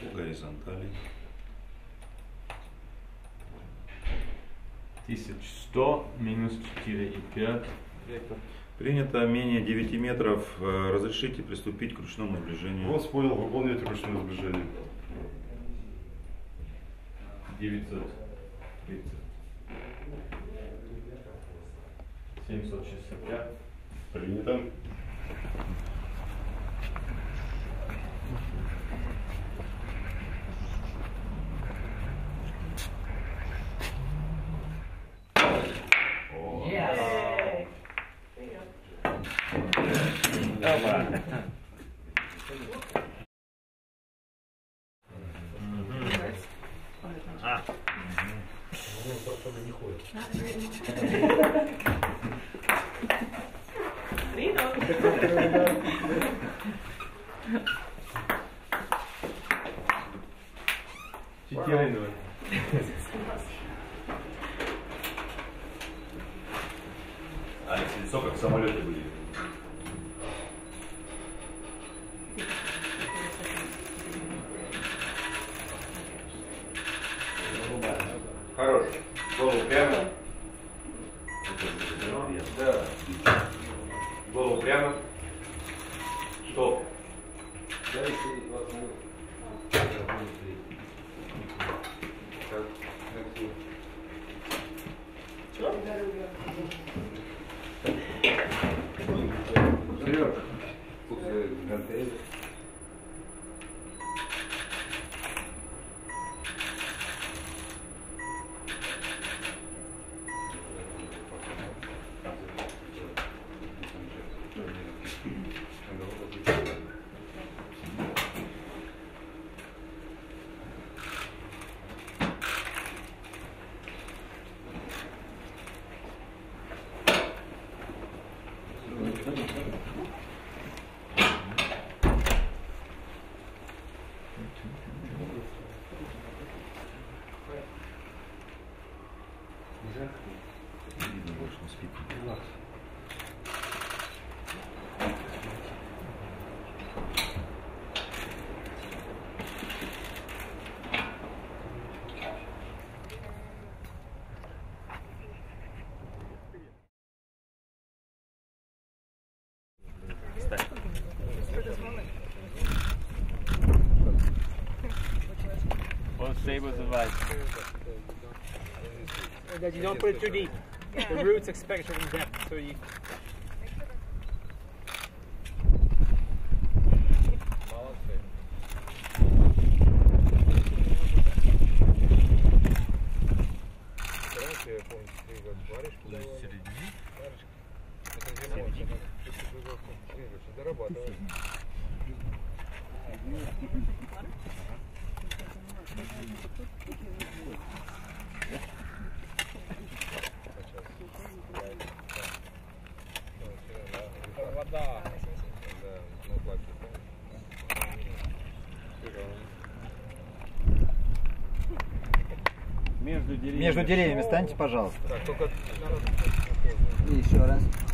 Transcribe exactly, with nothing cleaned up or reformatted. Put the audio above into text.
по горизонтали. тысяча сто минус четыре и пять. Принято менее девяти метров. Разрешите приступить к ручному сближению. Вас понял, выполняйте ручное сближение. девятьсот тридцать. семьсот шестьдесят пять. Принято. четыре ноль. А если лицо как самолеты были? Хорош. Голову прямо. Да. Голову прямо. Стоп. Сереж. Well, Sable's advice. That you don't put it too deep. The roots expect certain depth, so you. Между деревьями. Между деревьями станьте, пожалуйста. Так, только... И еще раз.